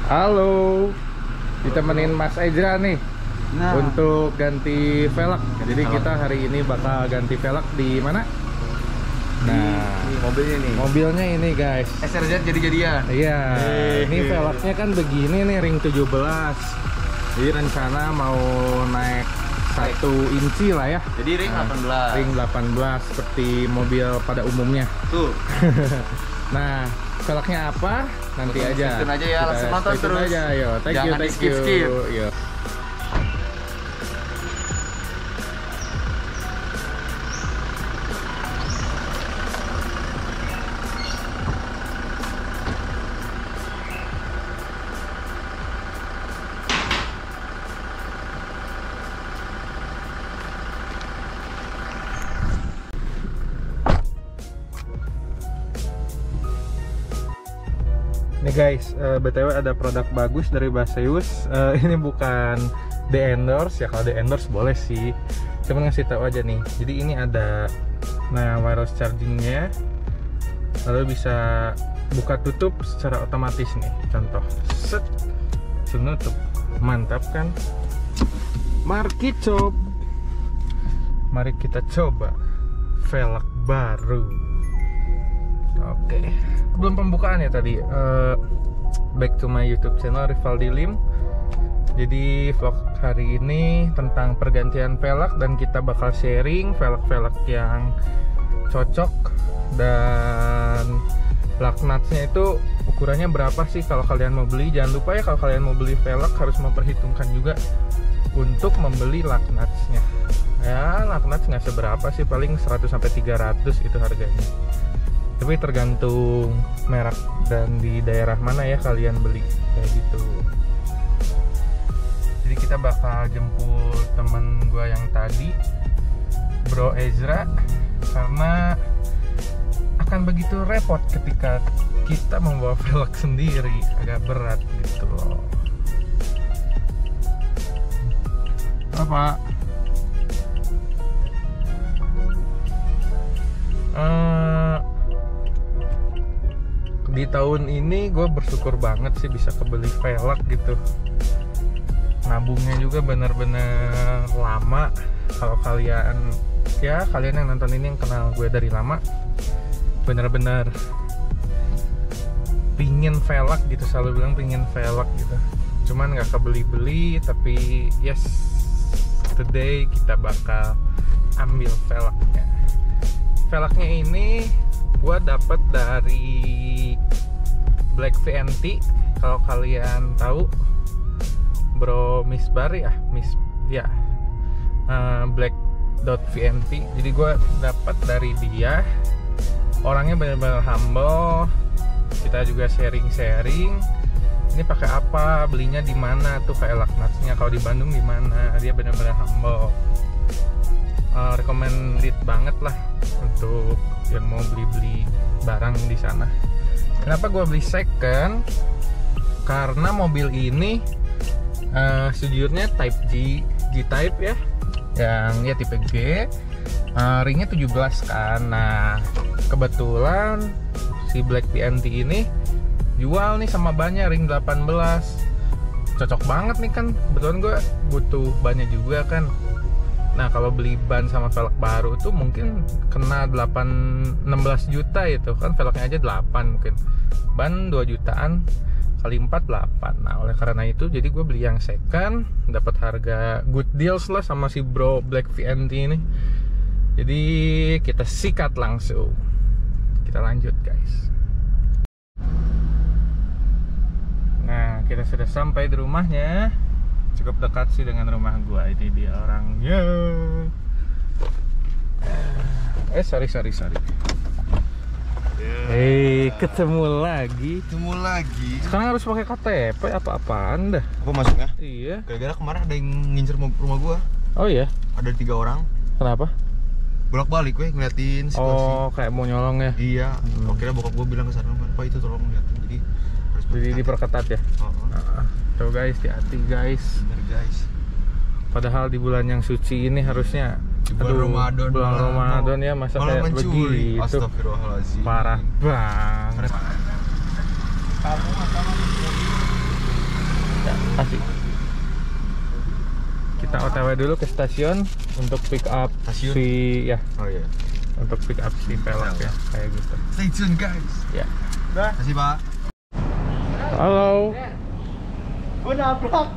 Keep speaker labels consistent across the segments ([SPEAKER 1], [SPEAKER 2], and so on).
[SPEAKER 1] Halo, ditemenin Mas Ezra nih untuk ganti velg. Jadi kita hari ini bakal ganti velg di mana? Nah, mobilnya ini guys.
[SPEAKER 2] SRZ jadi-jadian.
[SPEAKER 1] Iya, ini velgnya kan begini nih, ring 17. Jadi rencana mau naik 1 inci lah ya.
[SPEAKER 2] Jadi ring 18.
[SPEAKER 1] Ring 18 seperti mobil pada umumnya.
[SPEAKER 2] Tuh.
[SPEAKER 1] Nah, velgnya apa? Nanti aja.
[SPEAKER 2] Tonton aja ya, langsung nonton terus.
[SPEAKER 1] Aja, yo. Thank you.
[SPEAKER 2] Skip.
[SPEAKER 1] Yo. Nih guys, BTW ada produk bagus dari Baseus. Ini bukan di-endorse ya, kalau di-endorse boleh sih. Cuman ngasih tahu aja nih. Jadi ini ada wireless chargingnya. Lalu bisa buka tutup secara otomatis nih. Contoh, set, nutup. Mantap kan? Mari kita coba velg baru. Oke, belum pembukaan ya tadi. Back to my YouTube channel Rivaldi Lim. Jadi vlog hari ini tentang pergantian velg dan kita bakal sharing velg-velg yang cocok dan lug nutsnya itu ukurannya berapa sih kalau kalian mau beli. Jangan lupa ya, kalau kalian mau beli velg harus memperhitungkan juga untuk membeli lug nutsnya. Ya, lug nuts nggak seberapa sih, paling 100-300 itu harganya. Tapi tergantung merek dan di daerah mana ya kalian beli kayak gitu. Jadi kita bakal jemput temen gue yang tadi, Bro Ezra, karena akan begitu repot ketika kita membawa velg sendiri, agak berat gitu loh. Apa? Di tahun ini gue bersyukur banget sih bisa kebeli velg gitu. Nabungnya juga bener-bener lama. Kalau kalian yang nonton ini yang kenal gue dari lama, bener-bener pingin velg gitu, selalu bilang pingin velg gitu. Cuman nggak kebeli-beli, tapi yes, today kita bakal ambil velgnya. Velgnya ini gue dapet dari Black VNT. Kalau kalian tahu Bro Misbar ya, Black.VNT. Jadi gue dapat dari dia. Orangnya benar-benar humble. Kita juga sharing. Ini pakai apa, belinya di mana tuh kayak lug nutsnya, kalau di Bandung di mana. Dia benar-benar humble. Recommended banget lah untuk yang mau beli barang di sana. Kenapa gue beli second? Karena mobil ini sejujurnya Type G-Type ya, yang ya tipe G, ringnya 17 kan. Nah, kebetulan si Black VNT ini jual nih sama bannya ring 18. Cocok banget nih kan, kebetulan gue butuh bannya juga kan. Nah, kalau beli ban sama velg baru tuh mungkin kena 16 juta itu kan, velgnya aja 8 mungkin. Ban 2 jutaan kali 4 8. Nah, oleh karena itu jadi gue beli yang second, dapat harga good deals lah sama si Bro Black VNT ini. Jadi kita sikat langsung. Kita lanjut, guys. Nah, kita sudah sampai di rumahnya. Cukup dekat sih dengan rumah gua. Ini dia orangnya. Sorry. Ketemu lagi. Sekarang harus pakai KTP apa-apaan dah.
[SPEAKER 2] Apa masuknya?
[SPEAKER 1] Iya.
[SPEAKER 2] Gara-gara kemarin ada yang ngincer rumah gua.
[SPEAKER 1] Oh iya.
[SPEAKER 2] Ada 3 orang.
[SPEAKER 1] Kenapa?
[SPEAKER 2] Bolak-balik ngeliatin situasi.
[SPEAKER 1] Oh, kayak mau nyolong ya?
[SPEAKER 2] Iya. Akhirnya bokap gua bilang ke sana, "Pak, itu tolong liatin." Jadi
[SPEAKER 1] diperketat ya. Tuh guys, hati-hati guys.
[SPEAKER 2] Bener guys.
[SPEAKER 1] Padahal di bulan yang suci ini harusnya bulan Ramadan ya, masa kayak begitu.
[SPEAKER 2] Astagfirullahaladzim.
[SPEAKER 1] Parah banget. OTW dulu ke stasiun untuk pick up
[SPEAKER 2] Stasiun?
[SPEAKER 1] si ya,
[SPEAKER 2] Oh iya.
[SPEAKER 1] untuk pick up si velg ya, kayak gitu.
[SPEAKER 2] Stay tune guys.
[SPEAKER 1] Ya.
[SPEAKER 2] Terima kasih Pak.
[SPEAKER 1] Halo.
[SPEAKER 3] Gue nabrak.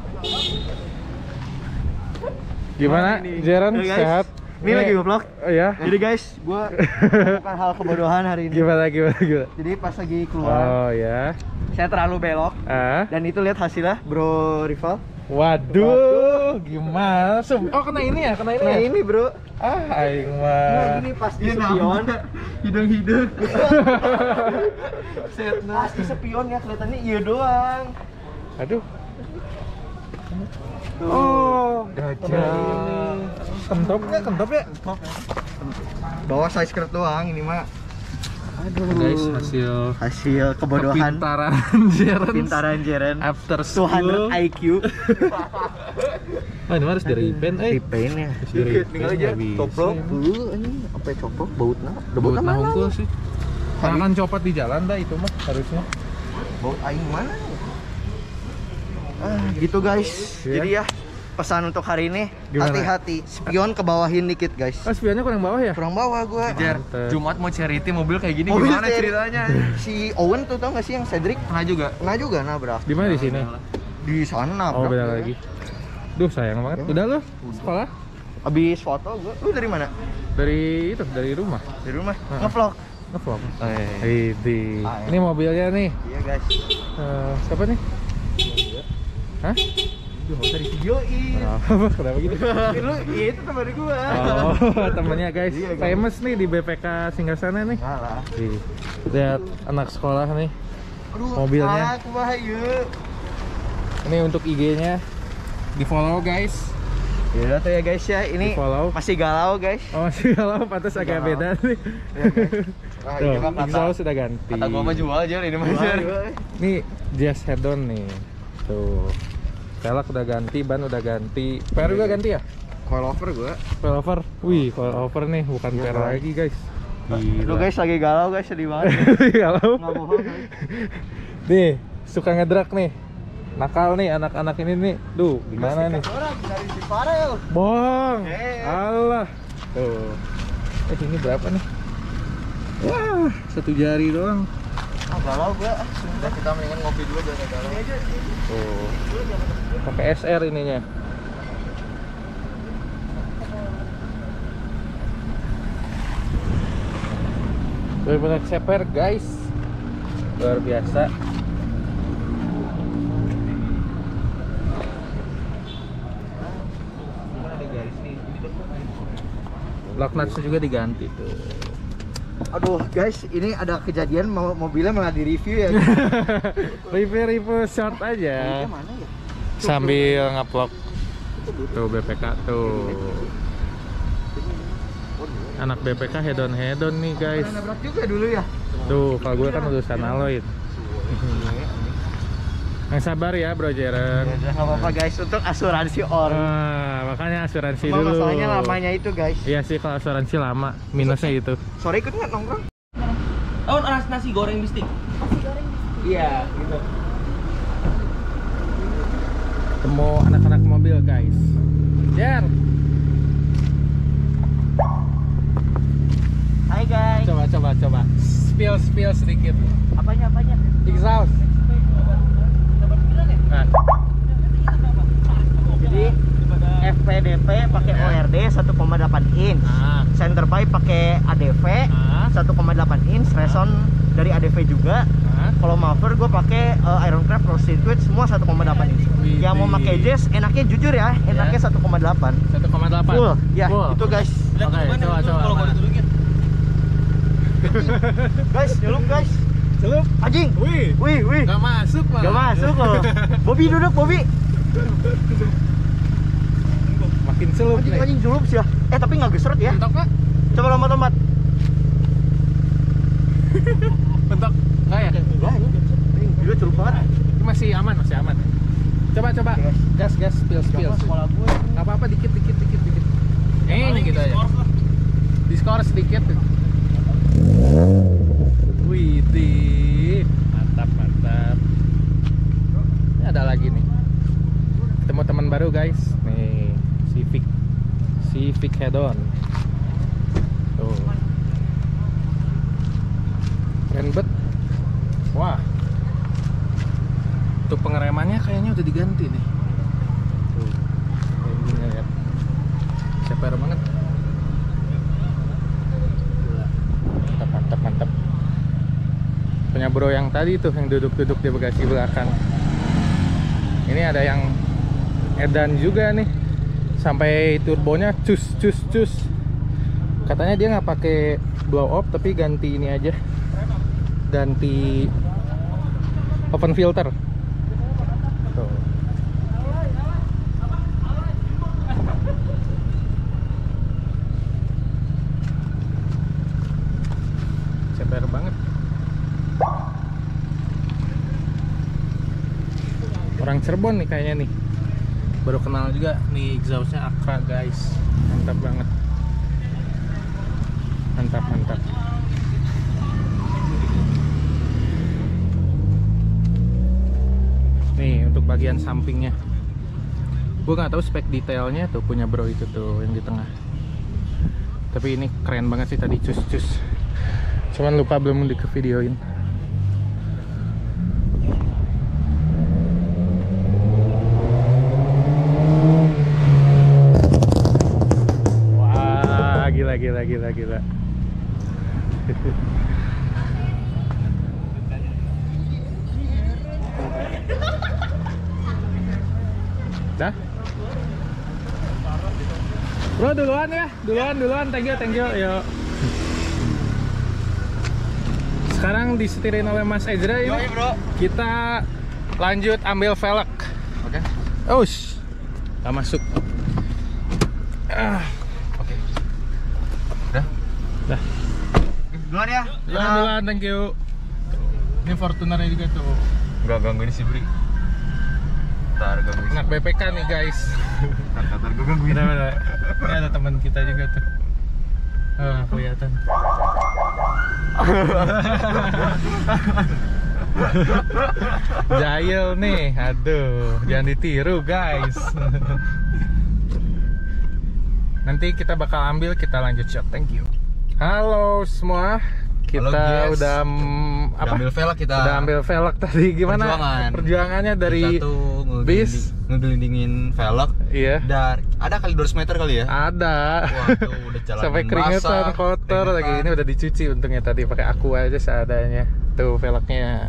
[SPEAKER 1] Gimana, Jaren?
[SPEAKER 3] Halo, guys.
[SPEAKER 1] Sehat?
[SPEAKER 3] Ini lagi nge-vlog.
[SPEAKER 1] Oh ya.
[SPEAKER 3] Jadi guys, gue melakukan hal kebodohan hari ini.
[SPEAKER 1] Gimana?
[SPEAKER 3] Jadi pas lagi keluar,
[SPEAKER 1] Oh ya.
[SPEAKER 3] saya terlalu belok. Dan itu lihat hasilnya, bro rival.
[SPEAKER 1] Waduh, gimana? Oh, kena ini ya, kena ini
[SPEAKER 3] Nah
[SPEAKER 1] ya?
[SPEAKER 3] ini bro.
[SPEAKER 1] Aing
[SPEAKER 3] Nah
[SPEAKER 1] mah.
[SPEAKER 3] gini pas di spion.
[SPEAKER 2] Hidung-hidung.
[SPEAKER 3] Pas di spion ya kelihatannya iya doang.
[SPEAKER 1] Aduh.
[SPEAKER 3] Tuh.
[SPEAKER 1] Oh,
[SPEAKER 3] Gajah.
[SPEAKER 1] Kentop ya?
[SPEAKER 3] Bawa size skirt doang ini mah. Aduh.
[SPEAKER 1] Guys, hasil
[SPEAKER 3] kebodohan.
[SPEAKER 1] kepintaran Jaren.
[SPEAKER 3] Pintaran Jaren.
[SPEAKER 1] After school.
[SPEAKER 3] 200 IQ.
[SPEAKER 1] Oh, ini harus dari pen,
[SPEAKER 3] Repaint ya.
[SPEAKER 1] Tinggal aja.
[SPEAKER 3] Coplok. Ini apa coplok bautna?
[SPEAKER 1] Baut
[SPEAKER 3] Bautna mana?
[SPEAKER 1] nahungkul sih. Jangan copot di jalan dah itu mah harusnya.
[SPEAKER 3] Baut aing mana? Gitu guys.
[SPEAKER 1] Iya.
[SPEAKER 3] Jadi ya pesan untuk hari ini,
[SPEAKER 1] Gimana?
[SPEAKER 3] hati-hati. Spion kebawahin dikit guys.
[SPEAKER 1] Oh, spionnya kurang bawah ya?
[SPEAKER 3] Kurang bawah gua.
[SPEAKER 1] Mantep.
[SPEAKER 2] Jumat mau charity mobil kayak gini
[SPEAKER 3] Mobil
[SPEAKER 2] gimana
[SPEAKER 3] charity.
[SPEAKER 2] ceritanya?
[SPEAKER 3] Si Owen tuh tau gak sih yang Cedric?
[SPEAKER 2] Pernah juga.
[SPEAKER 3] Pernah juga nabrak.
[SPEAKER 1] Di mana di sini?
[SPEAKER 3] Di sana
[SPEAKER 1] Oh,
[SPEAKER 3] nabrak.
[SPEAKER 1] beda lagi. Duh, sayang banget. Udah lu sekolah?
[SPEAKER 3] Abis foto gua. Lu dari mana?
[SPEAKER 1] Dari rumah.
[SPEAKER 3] Dari rumah.
[SPEAKER 1] Heeh.
[SPEAKER 3] Ngevlog.
[SPEAKER 1] Ngevlog.
[SPEAKER 3] Iya
[SPEAKER 1] Ini mobilnya nih.
[SPEAKER 3] guys.
[SPEAKER 1] Siapa nih? Hah?
[SPEAKER 3] Dari videoin.
[SPEAKER 1] Kenapa gitu?
[SPEAKER 3] Lu iya itu teman gua.
[SPEAKER 1] Oh, temennya guys.
[SPEAKER 3] Iya, guys.
[SPEAKER 1] Famous nih di BPK Singgasana nih.
[SPEAKER 3] Ngalah.
[SPEAKER 1] Nih, lihat anak sekolah nih.
[SPEAKER 3] Aduh,
[SPEAKER 1] Mobilnya.
[SPEAKER 3] aku bahaya.
[SPEAKER 1] Ini untuk IG-nya. Di follow guys.
[SPEAKER 3] Ya udah tuh ya guys ya, ini
[SPEAKER 1] Di-follow.
[SPEAKER 3] masih galau guys.
[SPEAKER 1] Oh, masih kalau pantas agak
[SPEAKER 3] Galau.
[SPEAKER 1] beda nih.
[SPEAKER 3] Ya, guys. Nah,
[SPEAKER 1] Tuh,
[SPEAKER 3] ini mah
[SPEAKER 1] exhaust sudah ganti.
[SPEAKER 2] Kata gua mah jual aja ini mah.
[SPEAKER 1] Nih Jazz head-on nih. Tuh. Velg udah ganti, ban udah ganti. Per juga ganti ya?
[SPEAKER 3] Coilover gua.
[SPEAKER 1] Coilover. Wih, coilover nih, bukan
[SPEAKER 3] Iya,
[SPEAKER 1] per
[SPEAKER 3] Bang.
[SPEAKER 1] lagi guys.
[SPEAKER 3] Lu guys lagi galau guys, sedih banget.
[SPEAKER 1] Kalau
[SPEAKER 3] Nggak bohong guys.
[SPEAKER 1] nih suka ngedrak nih. Nakal nih anak-anak ini nih. Duh, gimana nih?
[SPEAKER 3] Orang dari si Farel.
[SPEAKER 1] Bong.
[SPEAKER 3] Eh.
[SPEAKER 1] Alah. Tuh. Ini berapa nih? Wah, 1 jari doang.
[SPEAKER 3] Galau gua.
[SPEAKER 2] Udah kita mendingan ngopi dulu jangan galau.
[SPEAKER 1] Tuh. Pakai SR ininya. Bener-bener ceper guys. Luar biasa. Lock nuts juga diganti tuh.
[SPEAKER 3] Aduh guys, ini ada kejadian mobilnya malah di review ya.
[SPEAKER 1] Review short aja.
[SPEAKER 3] Mobilnya mana ya?
[SPEAKER 1] Sambil ngevlog. Tuh BPK tuh. Anak BPK hedon nih guys.
[SPEAKER 3] Pernah nabrak juga dulu ya.
[SPEAKER 1] Tuh, kalau gue kan lulusan Aloyd. Yang sabar ya Bro Jaren.
[SPEAKER 3] Ya nggak apa-apa guys, untuk asuransi on.
[SPEAKER 1] Makanya asuransi
[SPEAKER 3] Cuma
[SPEAKER 1] dulu.
[SPEAKER 3] masalahnya lamanya itu guys.
[SPEAKER 1] Iya sih, kalau asuransi lama minusnya itu.
[SPEAKER 3] Sore ikut nggak nongkrong?
[SPEAKER 4] Oh, nasi goreng bistik. Nasi goreng bistik. Iya, gitu.
[SPEAKER 1] Ketemu anak-anak mobil guys. Jer,
[SPEAKER 3] Hai guys.
[SPEAKER 1] coba. Spill sedikit.
[SPEAKER 3] Apanya?
[SPEAKER 1] Exhaust. Nah,
[SPEAKER 3] Jadi FPDP pakai ORD 1,8 inch.
[SPEAKER 1] Ah.
[SPEAKER 3] Center pipe pakai ADV 1,8 inch. Reson dari ADV juga. Kalau muffler gue pakai Ironcraft Roasted Twitch semua 1,8 inch.
[SPEAKER 1] Widih.
[SPEAKER 3] Yang mau pakai jazz enaknya jujur ya, enaknya 1,8.
[SPEAKER 1] 1,8.
[SPEAKER 3] Full. Ya,
[SPEAKER 1] Full.
[SPEAKER 3] itu guys.
[SPEAKER 1] Oke, coba.
[SPEAKER 4] Kalau mau ditudungin.
[SPEAKER 3] Guys, nyeluk guys.
[SPEAKER 1] Celup.
[SPEAKER 3] Anjing.
[SPEAKER 1] Wih.
[SPEAKER 3] Wih.
[SPEAKER 1] Gak masuk malah.
[SPEAKER 3] Gak masuk loh. Bobby duduk, Bobby.
[SPEAKER 1] Makin celup nih.
[SPEAKER 3] Anjing julup sih ya. Tapi nggak gesrot ya.
[SPEAKER 1] Bentok Pak?
[SPEAKER 3] Coba lompat.
[SPEAKER 1] Bentok. Enggak ya?
[SPEAKER 3] Enggak ya. Gila celup banget.
[SPEAKER 1] Ini masih aman. Coba. Gas, spill.
[SPEAKER 3] Sekolah gue.
[SPEAKER 1] Gak apa-apa, dikit. Ini gitu aja. Diskor sedikit. Wih, mantap. Ini ada lagi nih. Ketemu teman baru guys. Nih, Civic head-on. Tuh. Keren banget. Wah. Tuh pengeremannya kayaknya udah diganti nih. Tuh. Kayak gini lihat. Ceper banget. Mantap. Punya bro yang tadi tuh yang duduk-duduk di bagasi belakang. Ini ada yang edan juga nih. Sampai turbonya cus. Katanya dia nggak pakai blow off tapi ganti ini aja. Ganti open filter. Tuh. Ceper banget. Orang Cirebon nih kayaknya nih. Baru kenal juga nih, exhaustnya Akra guys. Mantap banget. Mantap. Nih untuk bagian sampingnya, gue nggak tahu spek detailnya tuh punya bro itu tuh yang di tengah. Tapi ini keren banget sih tadi cus. Cuman lupa belum di videoin. Wah, gila. Dah. Bro duluan ya, duluan. Thank you. Yuk. Sekarang disetirin oleh Mas Ezra ini.
[SPEAKER 2] Bro.
[SPEAKER 1] Kita lanjut ambil velg.
[SPEAKER 2] Oke.
[SPEAKER 1] Ush. Gak masuk.
[SPEAKER 2] Oke. Udah. Duluan ya.
[SPEAKER 1] Duluan, thank you. Ini Fortunernya juga tuh.
[SPEAKER 2] Enggak gangguin si Bri. Ntar gangguin.
[SPEAKER 1] Anak BPK nih guys.
[SPEAKER 2] Ntar gue gangguin.
[SPEAKER 1] Bener. Ini ada teman kita juga tuh. Kelihatan. Jahil nih, aduh, jangan ditiru guys. Nanti kita bakal ambil, kita lanjut shot. Thank you. Halo semua, kita udah
[SPEAKER 2] ambil velg kita.
[SPEAKER 1] Udah ambil velg tadi. Gimana perjuangannya dari bis
[SPEAKER 2] ngegelindingin velg?
[SPEAKER 1] Iya.
[SPEAKER 2] Ada kali 200 meter kali ya?
[SPEAKER 1] Ada.
[SPEAKER 2] Waduh, udah jalan
[SPEAKER 1] sampai keringetan, kotor lagi. Ini udah dicuci untungnya tadi pakai aqua aja seadanya. Tuh velgnya.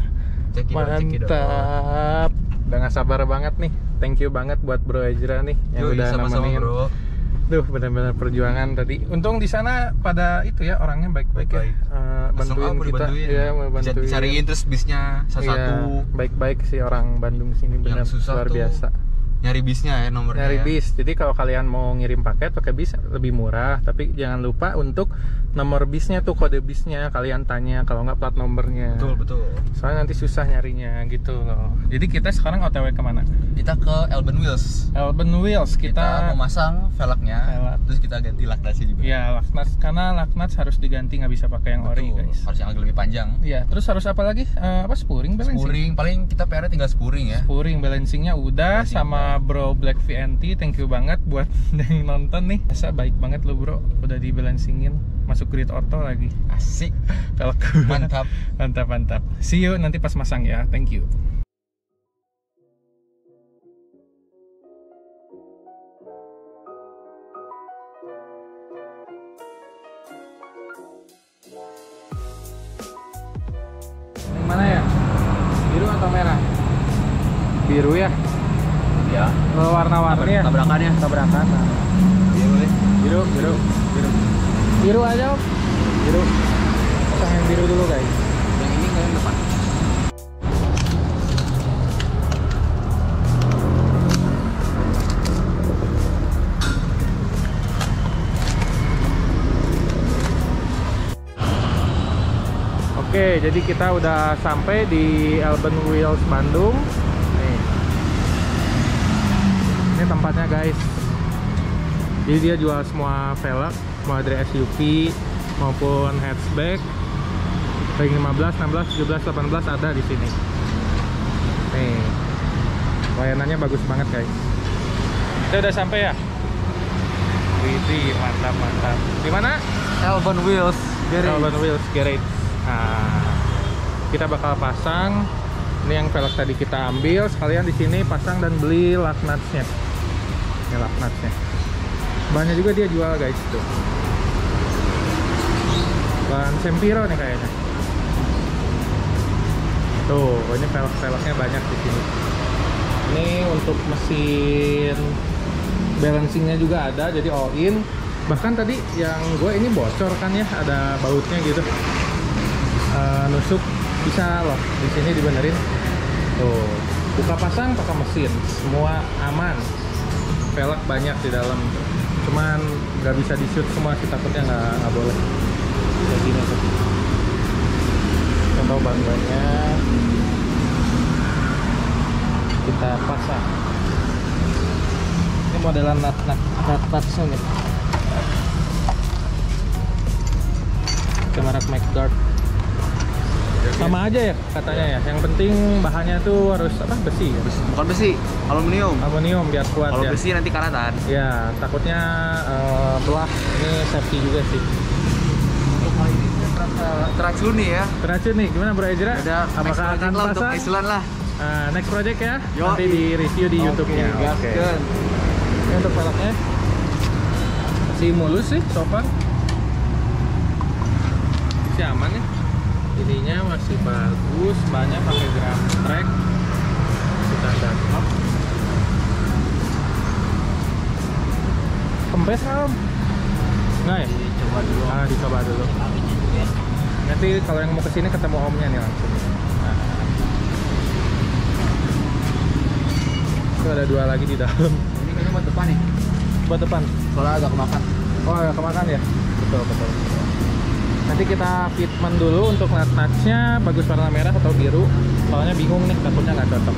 [SPEAKER 1] Mantap. Udah gak sabar banget nih. Thank you banget buat Bro Ezra nih yang udah nemenin.
[SPEAKER 2] Bro.
[SPEAKER 1] Duh, benar-benar perjuangan tadi. Untung di sana pada itu ya orangnya baik-baik ya. Bantuin kita. Iya, mau bantuin.
[SPEAKER 2] Bisa dicariin terus bisnya satu-satu.
[SPEAKER 1] Iya, baik-baik sih orang Bandung sini, benar luar biasa.
[SPEAKER 2] Nyari bisnya ya, nomornya.
[SPEAKER 1] Nyari bis. Jadi kalau kalian mau ngirim paket pakai bis lebih murah, tapi jangan lupa untuk nomor bisnya tuh, kode bisnya kalian tanya, kalau nggak plat nomornya.
[SPEAKER 2] Betul.
[SPEAKER 1] Soalnya nanti susah nyarinya gitu loh. Jadi kita sekarang OTW kemana?
[SPEAKER 2] Kita ke Elben Wheels.
[SPEAKER 1] Kita
[SPEAKER 2] mau masang velgnya, terus kita ganti laknasnya juga.
[SPEAKER 1] Iya, laknas, karena laknas harus diganti, nggak bisa pakai yang ori guys.
[SPEAKER 2] Harus yang agak lebih panjang.
[SPEAKER 1] Iya, terus harus apa lagi? Spuring, balancing.
[SPEAKER 2] Spuring, paling kita PR tinggal spuring ya.
[SPEAKER 1] Spuring, balancingnya udah. Sama Bro Black VNT, thank you banget buat yang nonton nih. Biasa baik banget lo bro, udah di balancingin, masuk grid auto lagi.
[SPEAKER 2] Asik.
[SPEAKER 1] Kalau
[SPEAKER 2] mantap.
[SPEAKER 1] Mantap. See you nanti pas masang ya. Thank you. Yang mana ya? Biru atau merah? Biru ya?
[SPEAKER 2] Ya.
[SPEAKER 1] Kalau warna-warni ya? Tabrakan. Biru aja. Biru. Pasang yang biru dulu guys.
[SPEAKER 2] Yang ini yang depan.
[SPEAKER 1] Oke, jadi kita udah sampai di Elben Wheels Bandung. Ini tempatnya guys. Jadi dia jual semua velg, mulai dari SUV maupun hatchback. Ring 15, 16, 17, 18 ada di sini. Nih, layanannya bagus banget guys. Kita udah sampai ya? Widih, mantap mantap. Di mana?
[SPEAKER 2] Elvan Wheels
[SPEAKER 1] Elvan Wheels Garage. Nah, kita bakal pasang. Ini yang velg tadi kita ambil, sekalian di sini pasang dan beli lug nuts-nya. Ini lug nuts-nya. Bahannya juga dia jual guys tuh. Bahan Sempiro nih kayaknya. Tuh, ini velg-velgnya banyak di sini. Ini untuk mesin balancingnya juga ada, jadi all in. Bahkan tadi yang gue ini bocor kan ya, ada bautnya gitu. Nusuk bisa loh, di sini dibenerin. Tuh, buka pasang pakai mesin, semua aman. Velg banyak di dalam, cuman nggak bisa di shoot semua sih, takutnya nggak boleh. Kayak gini tuh. Contoh ban-bannya kita pasang. Ini modelan nut-nutsnya nih. Ke merek McDart. Sama aja ya katanya ya. Yang penting bahannya tuh harus apa? Besi ya?
[SPEAKER 2] Bukan besi, aluminium.
[SPEAKER 1] Aluminium biar kuat.
[SPEAKER 2] Kalau
[SPEAKER 1] ya.
[SPEAKER 2] besi nanti karatan.
[SPEAKER 1] Ya, takutnya belah. Ini safety juga sih.
[SPEAKER 2] Untuk kali ini teracun nih ya.
[SPEAKER 1] Teracun nih, gimana Bro Ezra?
[SPEAKER 2] Ada
[SPEAKER 1] Apakah akan
[SPEAKER 2] untuk
[SPEAKER 1] pasang?
[SPEAKER 2] Iceland lah.
[SPEAKER 1] Next project ya?
[SPEAKER 2] Yo,
[SPEAKER 1] Nanti di review di YouTube-nya. Oke. Ini untuk velgnya masih mulus sih, so far. Masih aman ya. Ininya masih bagus, banyak pakai drum track. Standar top. Kempes nggak Om? Nggak ya?
[SPEAKER 2] Coba dulu.
[SPEAKER 1] Dicoba dulu. Nanti kalau yang mau kesini ketemu Omnya nih langsung. Nah. Itu ada 2 lagi di dalam.
[SPEAKER 2] Ini kayaknya buat depan nih.
[SPEAKER 1] Buat depan.
[SPEAKER 2] Soalnya agak kemakan.
[SPEAKER 1] Oh, agak kemakan ya? Betul, betul. Nanti kita fitment dulu untuk nut-nutsnya bagus warna merah atau biru. Soalnya bingung nih, takutnya nggak cocok.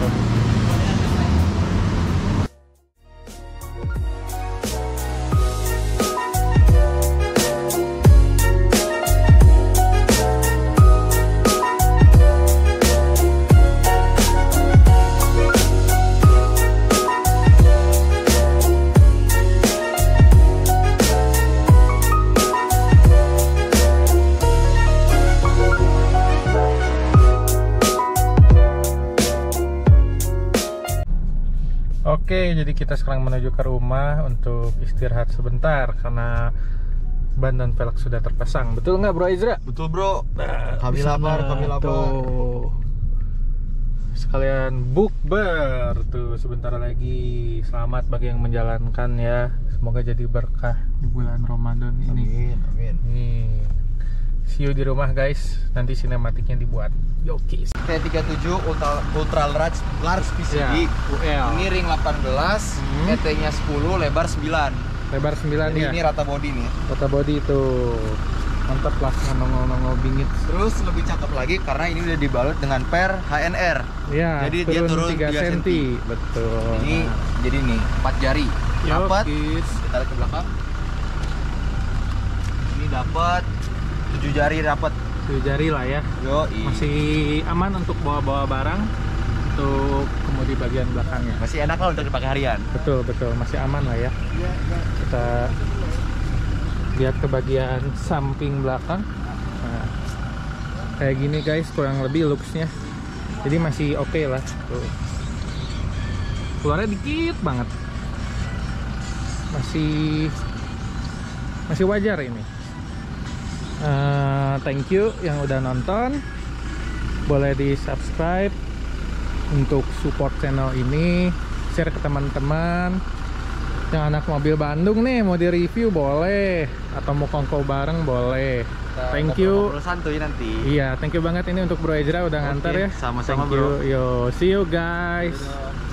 [SPEAKER 1] Oke, jadi kita sekarang menuju ke rumah untuk istirahat sebentar karena ban dan velg sudah terpasang. Betul nggak Bro Ezra?
[SPEAKER 2] Betul bro. Kami
[SPEAKER 1] Bisa
[SPEAKER 2] lapar,
[SPEAKER 1] nggak?
[SPEAKER 2] kami lapar.
[SPEAKER 1] Tuh. Sekalian bukber tuh sebentar lagi. Selamat bagi yang menjalankan ya. Semoga jadi berkah di bulan Ramadan ini.
[SPEAKER 2] Amin, amin.
[SPEAKER 1] Nih. See you di rumah guys. Nanti sinematiknya dibuat. Yokis.
[SPEAKER 2] T37 Ultra Large PCD.
[SPEAKER 1] UL.
[SPEAKER 2] Ini ring 18, ET-nya 10, lebar 9.
[SPEAKER 1] Lebar 9
[SPEAKER 2] Jadi
[SPEAKER 1] ya.
[SPEAKER 2] ini rata body nih.
[SPEAKER 1] Kota body itu mantap lah, nongol-nongol bingit.
[SPEAKER 2] Terus lebih cakep lagi karena ini udah dibalut dengan per HNR.
[SPEAKER 1] Ya,
[SPEAKER 2] Jadi dia turun
[SPEAKER 1] 3
[SPEAKER 2] 3
[SPEAKER 1] cm. Betul.
[SPEAKER 2] Ini jadi nih 4 jari. Dapat.
[SPEAKER 1] Yokis.
[SPEAKER 2] Kita lihat ke belakang. Ini dapat 7 jari dapat.
[SPEAKER 1] 7 jari lah ya.
[SPEAKER 2] Yoi.
[SPEAKER 1] Masih aman untuk bawa-bawa barang untuk kemudi bagian belakangnya.
[SPEAKER 2] Masih enak lah untuk dipakai harian.
[SPEAKER 1] Betul, betul. Masih aman lah ya. Kita lihat ke bagian samping belakang. Nah, kayak gini guys, kurang lebih looksnya. Jadi masih oke lah. Tuh. Keluarnya dikit banget. Masih wajar ini. Thank you yang udah nonton. Boleh di subscribe untuk support channel ini, share ke teman-teman. Yang anak mobil Bandung nih mau di review boleh, atau mau kongko bareng boleh. Thank you.
[SPEAKER 2] Santuy nanti.
[SPEAKER 1] Iya, thank you banget ini untuk Bro Ezra udah nganter ya.
[SPEAKER 2] Sama-sama
[SPEAKER 1] Thank you.
[SPEAKER 2] bro.
[SPEAKER 1] Yo, see you guys.
[SPEAKER 2] Dadah.